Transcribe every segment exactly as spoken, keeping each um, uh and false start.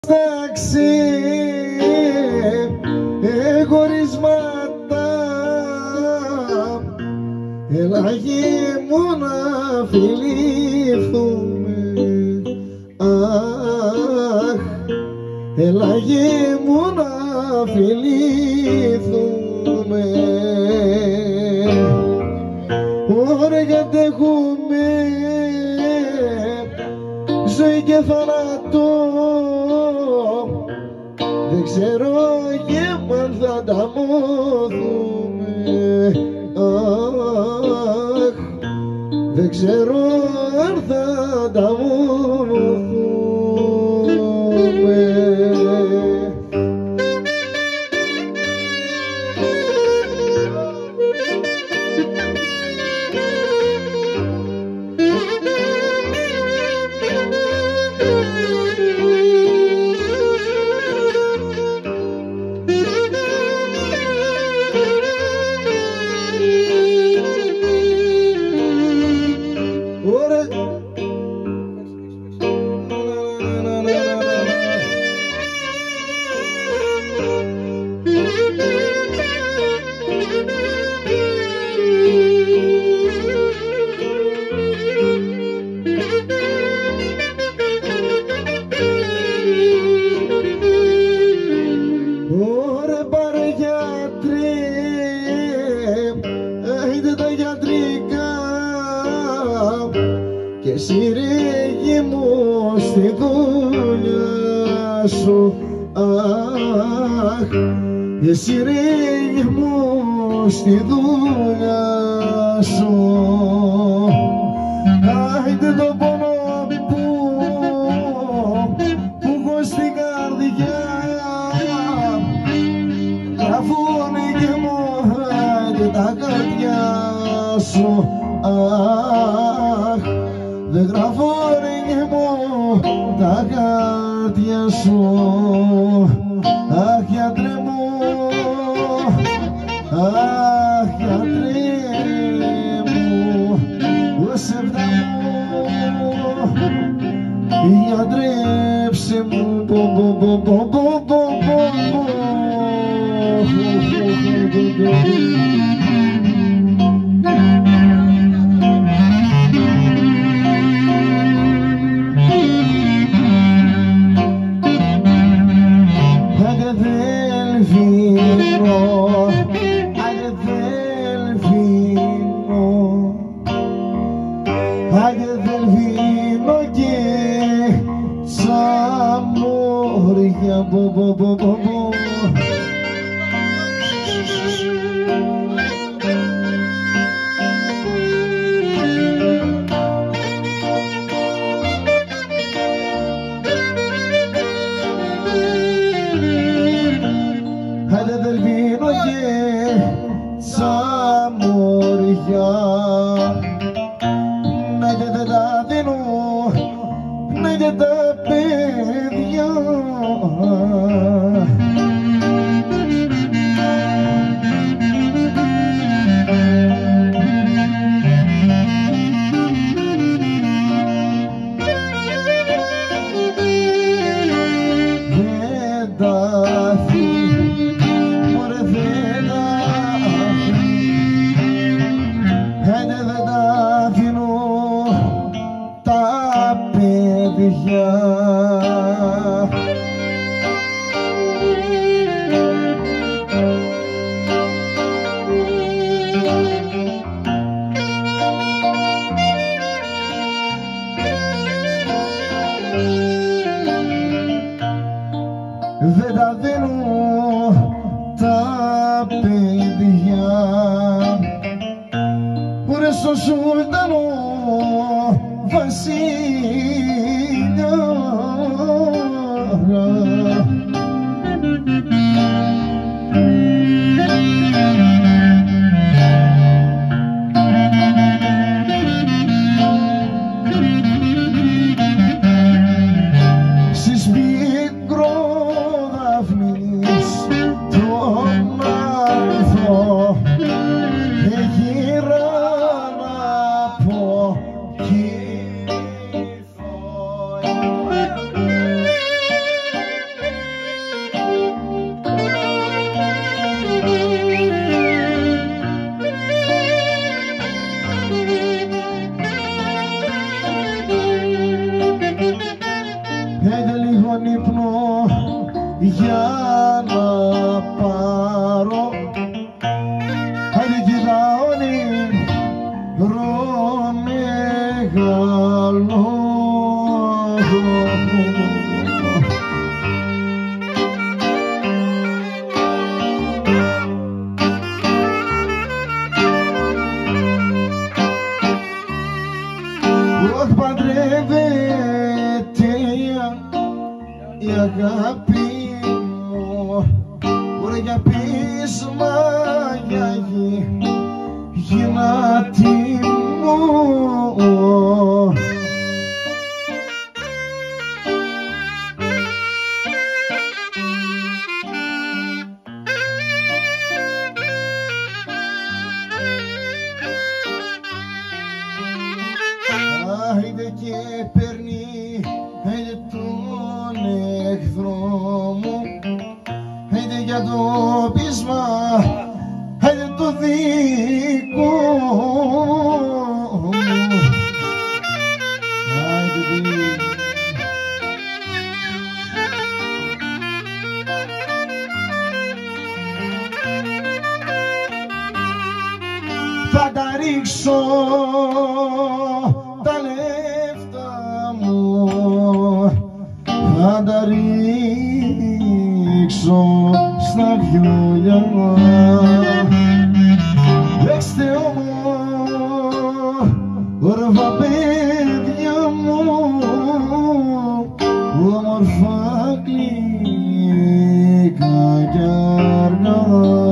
Στάξει εγωρισμάτα, έλα γη μου να φιληθούμε. Αχ, έλα γη μου να φιληθούμε. Ωραία γιατί έχουμε ζωή και θάνατο, δεν ξέρω και αν θα τα μάθουμε. Αχ, δεν ξέρω αν θα τα μάθουμε. Ωραία παραγιάτρε, είδε τα γιατρικά και εσύ ρε γη μου στη δουλειά σου. Αχ, εσύ ρε γη μου στη δουλειά σου. Άιντε το πόνο που που έχω στην καρδιά, γραφούνε και μωρά τα καρδιά σου. Αχ, δεν γραφούνε και μωρά τα καρδιά σου. Αχ, γιατρέ μου, αχ, γιατρέ μου, ωσεβδά μου, γιατρέψε μου, πο, πο, πο, πο, πο, πο, πο. Αγεδελφίνο και σαμόρια, πο, πο, πο, πο, πο. Αγεδελφίνο και σαμόρια, να και δεν τα δίνω, να και τα παιδιά. Δεν τα αφήνω, μωρέ δεν τα αφήνω, δεν τα αφήνω τα παιδιά. Δεν τα δίνω τα παιδιά, ωραία στο Σουλτάνο βασίλειο. Στις μικροδαφνείς τον άρθρο εγείρα να πω κύφο. τον ύπνο για να πάρω. Άιντε κοιτάωνε μεγάλο. Όχι παντρεύεται η αγάπη μου, ωραία για πείσμα για γη, γυνάτη μου. Άιντε και παίρνει, άιντε τον εχθρό μου, άιντε για το πείσμα, άιντε το δικό μου. Άιντε δι. Θα τα ρίξω τα λεφτά μου, θα τα ρίξω στα βιολιά. Λέξτε όμορφα παιδιά μου, όμορφα γλυκά κι αργά.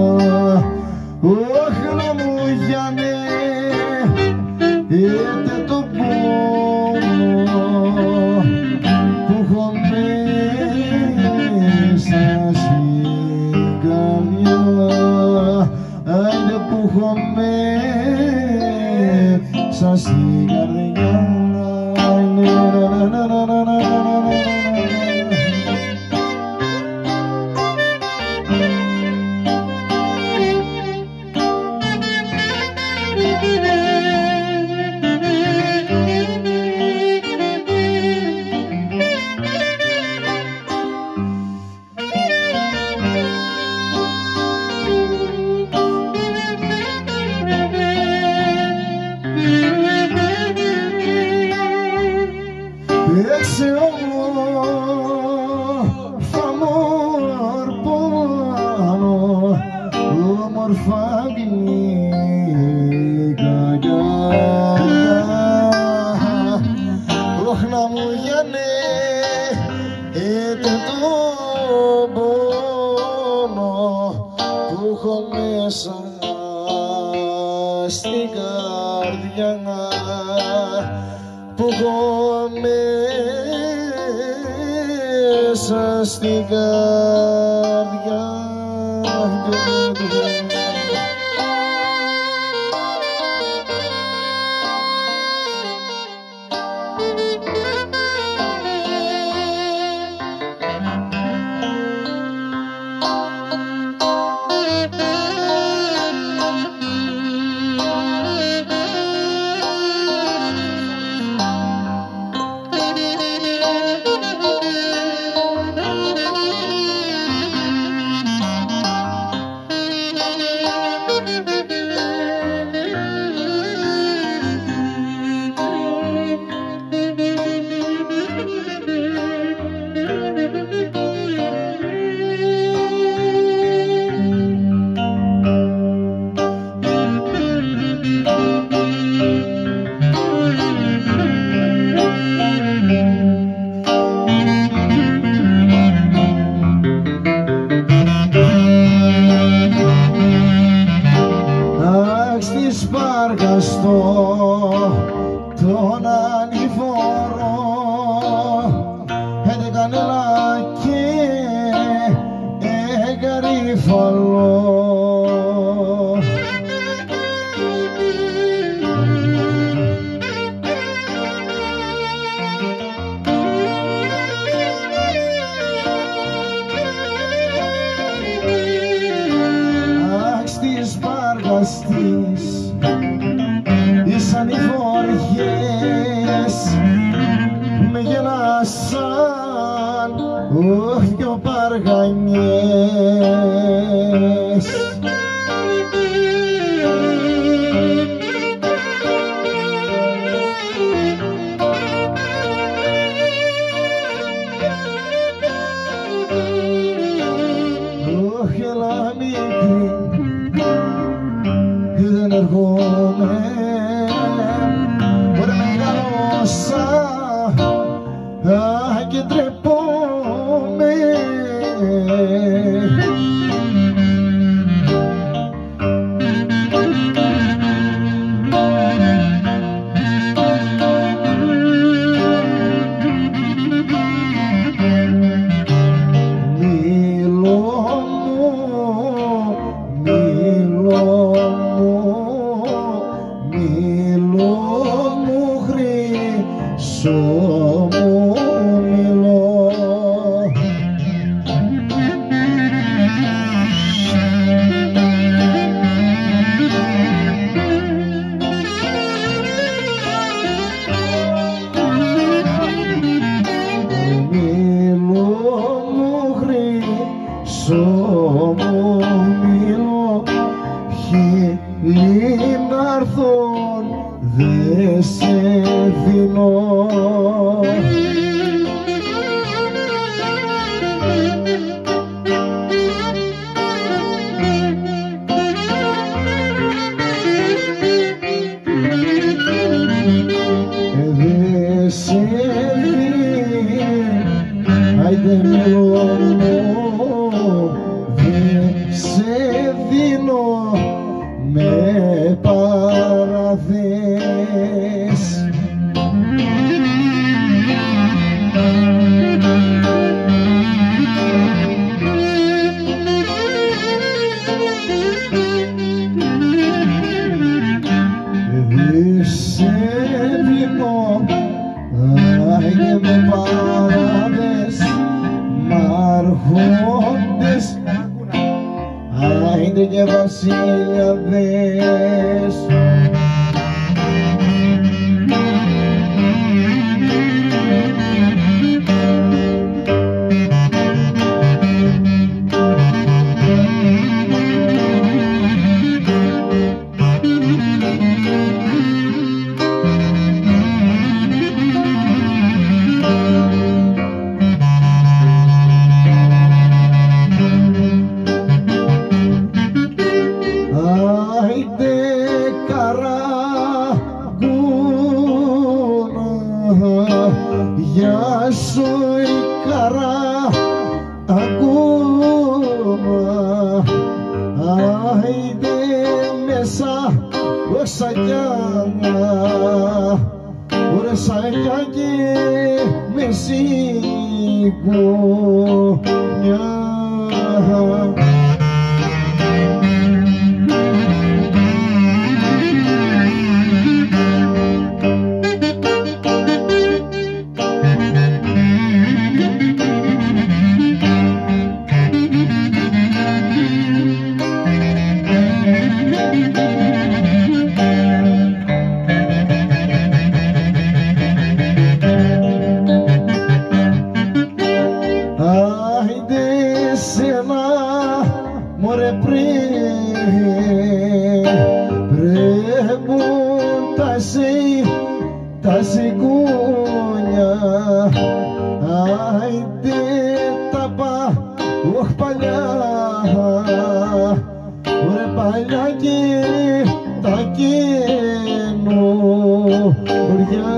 Όχι να μου γιάνε είτε το πόνο που έχω μέσα στην καρδιά. Άιντε που έχω μέσα στην καρδιά. Έξε όμορφα μορπάνω, όμορφα γλυκά κι αργά. Όχι να μου γιάνε είτε τον πόνο που έχω μέσα στην καρδιά, που έχω μέσα στην καρδιά. Σπάργαστο τον ανηφόρο, έντε κανέλα και εγκαρίφαλο. Αχ, στις σπάργαστης ήσαν οι φοριές, με γελάσαν όχι δυο παργανιές. Όχι έλα μικρή, δεν έρχομαι, μπορεί μεγάλωσα και ντρεπόμαι. Δε σε δίνω. Δε σε δίνω, άιντε μιλώ, δε σε δίνω με παραδες. Δε σε δίνω, άιντε με παραδες, μ' αρχόντες, άιντε και βασιλιάδες. Γεια σου η καρά ακόμα, άιντε μέσα ο σαγιάνα, ωραία σαγιάκι με σιγουριά. Μωρέ πρέπουν τα σι, τα σιγούνια, άιντε τα πα, όχ παλιά, μωρέ παλιά και τα καινούρια.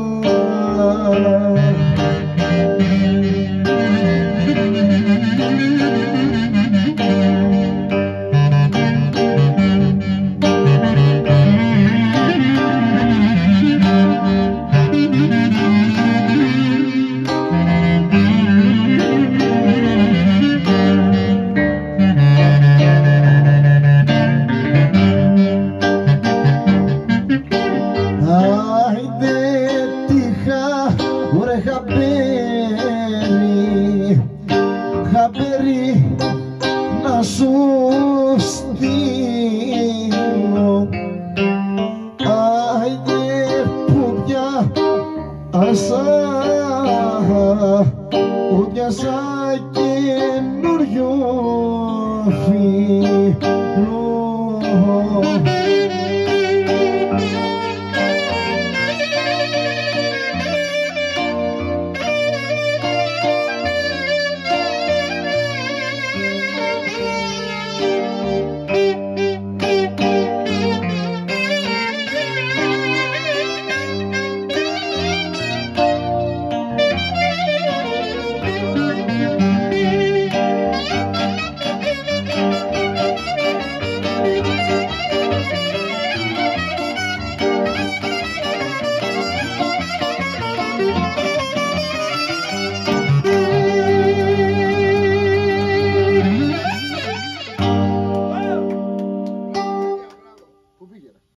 Χαμπέρι να σου στείλω, άιντε που πια ασά, που πια ασά. καινούριο